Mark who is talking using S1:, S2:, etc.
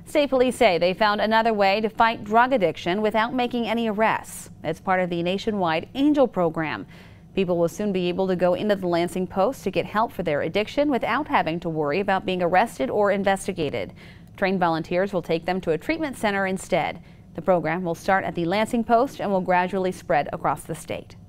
S1: State police say they found another way to fight drug addiction without making any arrests. It's part of the nationwide Angel program. People will soon be able to go into the Lansing Post to get help for their addiction without having to worry about being arrested or investigated. Trained volunteers will take them to a treatment center instead. The program will start at the Lansing Post and will gradually spread across the state.